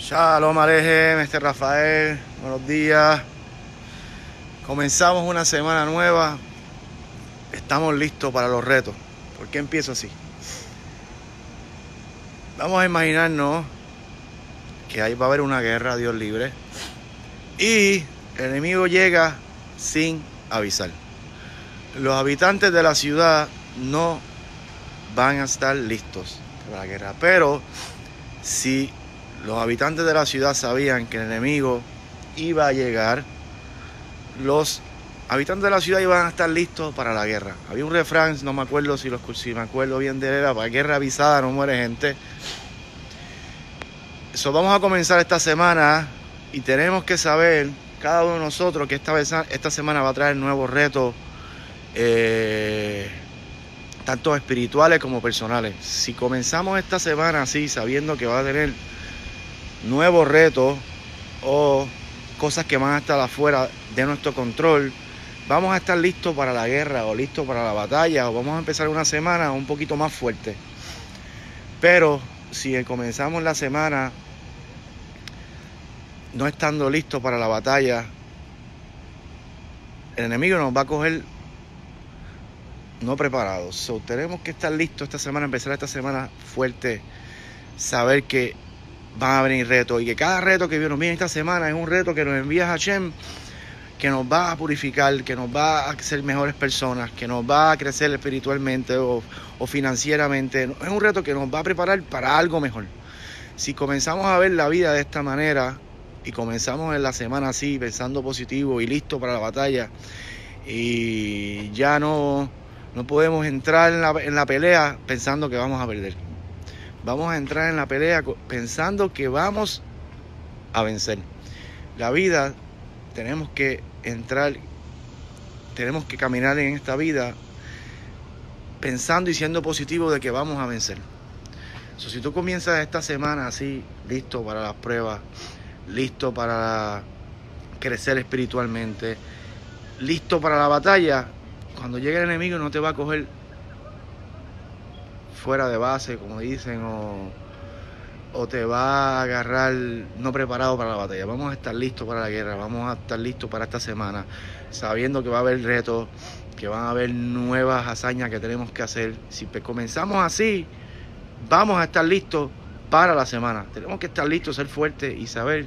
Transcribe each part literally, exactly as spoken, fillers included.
Shalom Alejem, este es Rafael, buenos días. Comenzamos una semana nueva, estamos listos para los retos. ¿Por qué empiezo así? Vamos a imaginarnos que ahí va a haber una guerra, Dios libre, y el enemigo llega sin avisar. Los habitantes de la ciudad no van a estar listos para la guerra, pero si los habitantes de la ciudad sabían que el enemigo iba a llegar, los habitantes de la ciudad iban a estar listos para la guerra. Había un refrán, no me acuerdo si, lo, si me acuerdo bien de él, era: para guerra avisada no muere gente. Eso vamos a comenzar esta semana y tenemos que saber, cada uno de nosotros, que esta, vez, esta semana va a traer nuevos retos, eh, tanto espirituales como personales. Si comenzamos esta semana así, sabiendo que va a tener nuevos retos o cosas que van a estar afuera de nuestro control, vamos a estar listos para la guerra o listos para la batalla, o vamos a empezar una semana un poquito más fuerte. Pero si comenzamos la semana no estando listos para la batalla, el enemigo nos va a coger no preparados. So, tenemos que estar listos esta semana, empezar esta semana fuerte, saber que van a venir retos y que cada reto que nos viene esta semana es un reto que nos envía Hashem, que nos va a purificar, que nos va a hacer mejores personas, que nos va a crecer espiritualmente o, o financieramente. Es un reto que nos va a preparar para algo mejor. Si comenzamos a ver la vida de esta manera y comenzamos en la semana así, pensando positivo y listo para la batalla, y ya no, no podemos entrar en la, en la pelea pensando que vamos a perder. Vamos a entrar en la pelea pensando que vamos a vencer. La vida, tenemos que entrar, tenemos que caminar en esta vida pensando y siendo positivo de que vamos a vencer. So, si tú comienzas esta semana así, listo para las pruebas, listo para crecer espiritualmente, listo para la batalla, cuando llegue el enemigo no te va a coger fuera de base, como dicen, o, o te va a agarrar no preparado para la batalla. Vamos a estar listos para la guerra, vamos a estar listos para esta semana, sabiendo que va a haber retos, que van a haber nuevas hazañas que tenemos que hacer. Si comenzamos así, vamos a estar listos para la semana. Tenemos que estar listos, ser fuertes y saber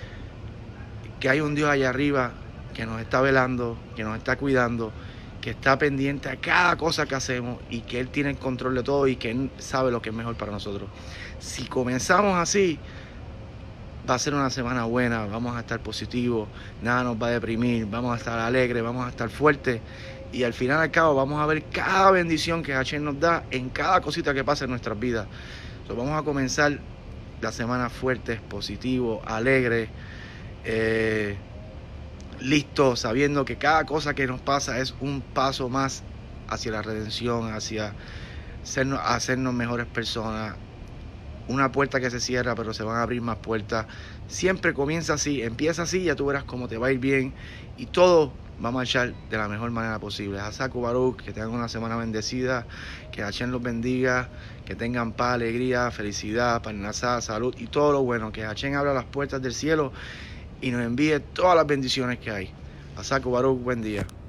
que hay un Dios allá arriba que nos está velando, que nos está cuidando, que está pendiente a cada cosa que hacemos y que Él tiene el control de todo y que Él sabe lo que es mejor para nosotros. Si comenzamos así, va a ser una semana buena, vamos a estar positivos, nada nos va a deprimir, vamos a estar alegres, vamos a estar fuertes y al final al cabo vamos a ver cada bendición que Hashem nos da en cada cosita que pasa en nuestras vidas. Entonces vamos a comenzar la semana fuertes, positivos, alegres, eh, listo, sabiendo que cada cosa que nos pasa es un paso más hacia la redención, hacia hacernos, hacernos mejores personas. Una puerta que se cierra, pero se van a abrir más puertas. Siempre comienza así, empieza así, ya tú verás cómo te va a ir bien y todo va a marchar de la mejor manera posible. Hazaku Baruch, que tengan una semana bendecida, que Hashem los bendiga, que tengan paz, alegría, felicidad, parnasá, salud y todo lo bueno, que Hashem abra las puertas del cielo y nos envíe todas las bendiciones que hay. Hazaku Baruch, buen día.